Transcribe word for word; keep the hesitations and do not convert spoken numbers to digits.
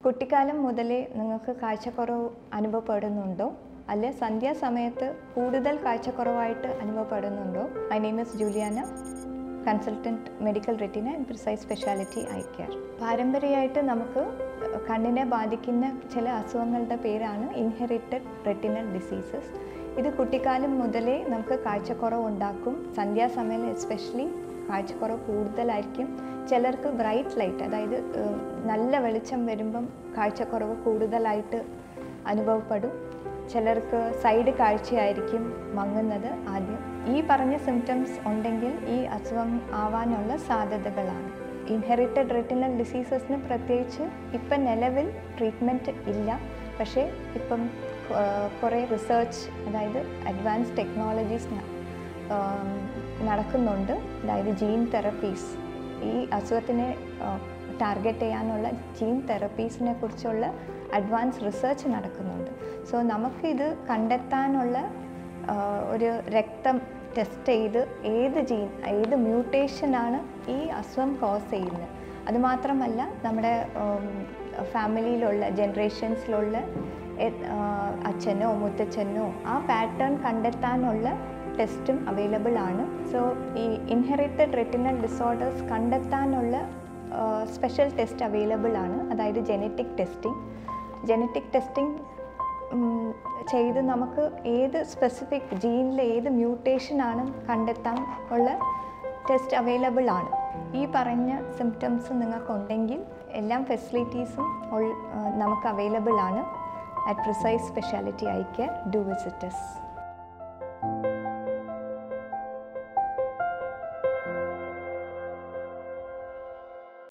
കുട്ടിക്കാലം മുതലേ നിങ്ങൾക്ക് കാഴ്ചക്കുറവ് അനുഭവപ്പെടുന്നുണ്ടോ? അല്ലെ സന്ധ്യാസമയത്ത് കൂടുതൽ കാഴ്ചക്കുറവായിട്ട് അനുഭവപ്പെടുന്നുണ്ടോ? My name is Juliana, consultant medical retina and Precise speciality eye care. പാരമ്പര്യമായിട്ട് നമുക്ക് കണ്ണിനെ ബാധിക്കുന്ന ചില അസുഖങ്ങളുടെ പേരാണ് ഇൻഹെറിറ്റഡ് റെറ്റിനൽ ഡിസീസസ്. ഇത് കുട്ടിക്കാലം മുതലേ നമുക്ക് കാഴ്ചക്കുറവ് ഉണ്ടാക്കും. സന്ധ്യാസമയം എസ്പെഷ്യലി കാഴ്ചക്കുറവ് കൂടുതലായിരിക്കും. ചിലർക്ക് ബ്രൈറ്റ് ലൈറ്റ്, അതായത് നല്ല വെളിച്ചം വരുമ്പം കാഴ്ചക്കുറവ് കൂടുതലായിട്ട് അനുഭവപ്പെടും. ചിലർക്ക് സൈഡ് കാഴ്ചയായിരിക്കും മങ്ങുന്നത് ആദ്യം. ഈ പറഞ്ഞ സിംറ്റംസ് ഉണ്ടെങ്കിൽ ഈ അസുഖം ആവാനുള്ള സാധ്യതകളാണ്. ഇൻഹെറിറ്റഡ് റെറ്റിനൽ ഡിസീസസിന് പ്രത്യേകിച്ച് ഇപ്പം നിലവിൽ ട്രീറ്റ്മെൻറ്റ് ഇല്ല. പക്ഷേ ഇപ്പം കുറേ റിസർച്ച്, അതായത് അഡ്വാൻസ് ടെക്നോളജീസ് നടക്കുന്നുണ്ട്. അതായത് ജീൻ തെറപ്പീസ്, ഈ അസുഖത്തിനെ ടാർഗറ്റ് ചെയ്യാനുള്ള ജീൻ തെറപ്പീസിനെ കുറിച്ചുള്ള അഡ്വാൻസ് റിസർച്ച് നടക്കുന്നുണ്ട്. സോ നമുക്കിത് കണ്ടെത്താനുള്ള ഒരു രക്തം ടെസ്റ്റ് ചെയ്ത് ഏത് ജീൻ, ഏത് മ്യൂട്ടേഷനാണ് ഈ അസുഖം കോസ് ചെയ്യുന്നത്. അതുമാത്രമല്ല നമ്മുടെ ഫാമിലിയിലുള്ള ജനറേഷൻസിലുള്ള അച്ഛനോ മുത്തച്ഛനോ ആ പാറ്റേൺ കണ്ടെത്താനുള്ള ടെസ്റ്റും അവൈലബിൾ ആണ്. സോ ഈ ഇൻഹെറിറ്റഡ് റെറ്റിനൽ ഡിസോർഡേഴ്സ് കണ്ടെത്താനുള്ള സ്പെഷ്യൽ ടെസ്റ്റ് അവൈലബിൾ ആണ്. അതായത് ജെനറ്റിക് ടെസ്റ്റിംഗ്. ജെനറ്റിക് ടെസ്റ്റിംഗ് ചെയ്ത് നമുക്ക് ഏത് സ്പെസിഫിക് ജീനിൽ ഏത് മ്യൂട്ടേഷനാണ് കണ്ടെത്താൻ ഉള്ള ടെസ്റ്റ് അവൈലബിൾ ആണ്. ഈ പറഞ്ഞ സിംറ്റംസ് നിങ്ങൾക്കുണ്ടെങ്കിൽ എല്ലാ ഫെസിലിറ്റീസും നമുക്ക് അവൈലബിൾ ആണ്. At Precise speciality eye care. Do visit us.